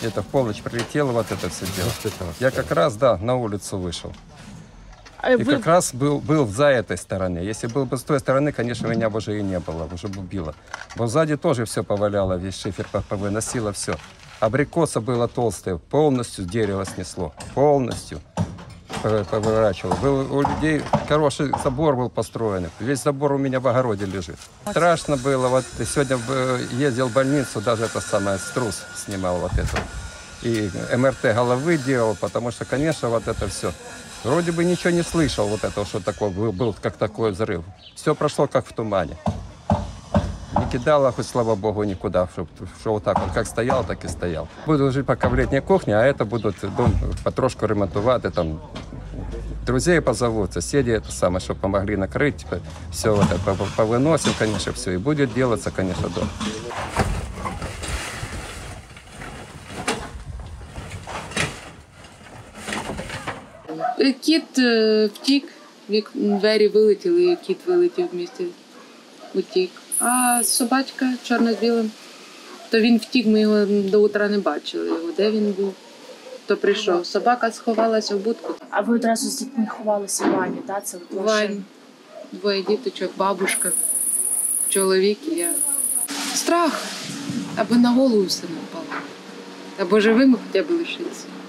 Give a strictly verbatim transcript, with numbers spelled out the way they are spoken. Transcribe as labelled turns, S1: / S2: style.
S1: где-то в полночь прилетело вот это все дело. Я как раз, да, на улицу вышел. И
S2: Ви...
S1: как раз был, был за этой стороны. Если был бы с той стороны, конечно, меня бы уже и не было, уже бы убило. Но сзади тоже все поваляло, весь шифер повыносило все. Абрикоса была толстая, полностью дерево снесло, полностью поворачивало. Был у людей хороший забор был построен, весь забор у меня в огороде лежит. Страшно было, вот сегодня ездил в больницу, даже это самое, струс снимал вот это. И эм эр тэ головы делал, потому что, конечно, вот это все. Вроде бы ничего не слышал, вот этого, что такое был, был как такой взрыв. Все прошло как в тумане. Не кидало, хоть слава богу, никуда, что, что вот так вот, как стоял, так и стоял. Буду жить пока в летней кухне, а это будут дом потрошку ремонтувати, там друзей позовут, соседи, это самое, чтобы помогли накрыть, все вот это повыносим, конечно, все, и будет делаться, конечно, дом.
S3: Кіт е, втік, вік- двері вилетіли, і кіт вилетів в місті, утік. А собачка чорна з білим, то він втік, ми його до утра не бачили, його, де він був, то прийшов. Собака сховалася в будку.
S2: А ви одразу з дітьми ховалися в ванні, так? Це от ваше-
S3: Вань, двоє діточок, бабушка, чоловік і я. Страх, аби на голову все не впало. Або живими хоча б лишитися.